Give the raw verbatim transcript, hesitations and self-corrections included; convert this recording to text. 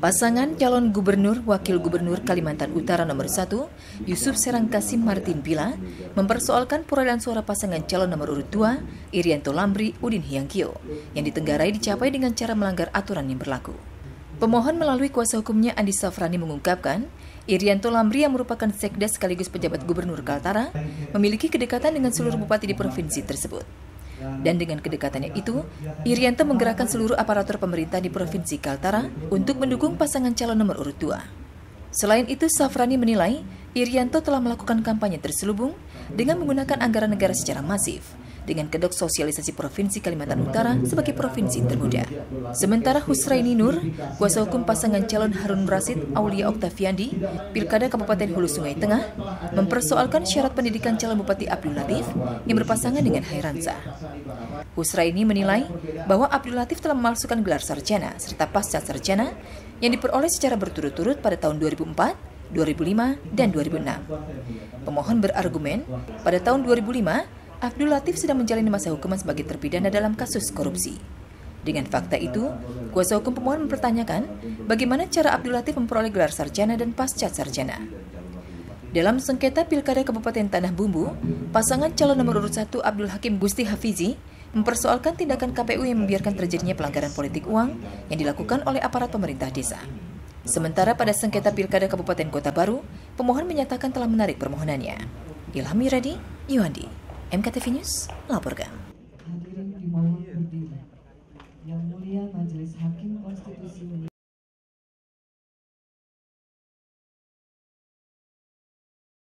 Pasangan calon gubernur wakil gubernur Kalimantan Utara nomor satu, Yusuf Serang Kasim Martin Bila, mempersoalkan perolehan suara pasangan calon nomor urut dua, Irianto Lambri Udin Hyangkyo, yang ditenggarai dicapai dengan cara melanggar aturan yang berlaku. Pemohon melalui kuasa hukumnya Andi Safrani mengungkapkan, Irianto Lambri yang merupakan sekda sekaligus pejabat gubernur Kaltara, memiliki kedekatan dengan seluruh bupati di provinsi tersebut. Dan dengan kedekatannya itu, Irianto menggerakkan seluruh aparatur pemerintah di Provinsi Kaltara untuk mendukung pasangan calon nomor urut dua. Selain itu, Safrani menilai Irianto telah melakukan kampanye terselubung dengan menggunakan anggaran negara secara masif, dengan kedok sosialisasi Provinsi Kalimantan Utara sebagai provinsi termuda. Sementara Husraini Nur, kuasa hukum pasangan calon Harun Rasid Aulia Oktaviandi, Pilkada Kabupaten Hulu Sungai Tengah, mempersoalkan syarat pendidikan calon Bupati Abdul Latif yang berpasangan dengan Hairansa. Husraini menilai bahwa Abdul Latif telah memalsukan gelar sarjana serta pasca sarjana yang diperoleh secara berturut-turut pada tahun dua ribu empat, dua ribu lima, dan dua ribu enam. Pemohon berargumen, pada tahun dua ribu lima, Abdul Latif sedang menjalani masa hukuman sebagai terpidana dalam kasus korupsi. Dengan fakta itu, kuasa hukum pemohon mempertanyakan bagaimana cara Abdul Latif memperoleh gelar sarjana dan pasca sarjana. Dalam sengketa Pilkada Kabupaten Tanah Bumbu, pasangan calon nomor urut satu Abdul Hakim Gusti Hafizi mempersoalkan tindakan K P U yang membiarkan terjadinya pelanggaran politik uang yang dilakukan oleh aparat pemerintah desa. Sementara pada sengketa Pilkada Kabupaten Kota Baru, pemohon menyatakan telah menarik permohonannya. Ilham Miradi, Yuhandi, M K T V News, melaporkan.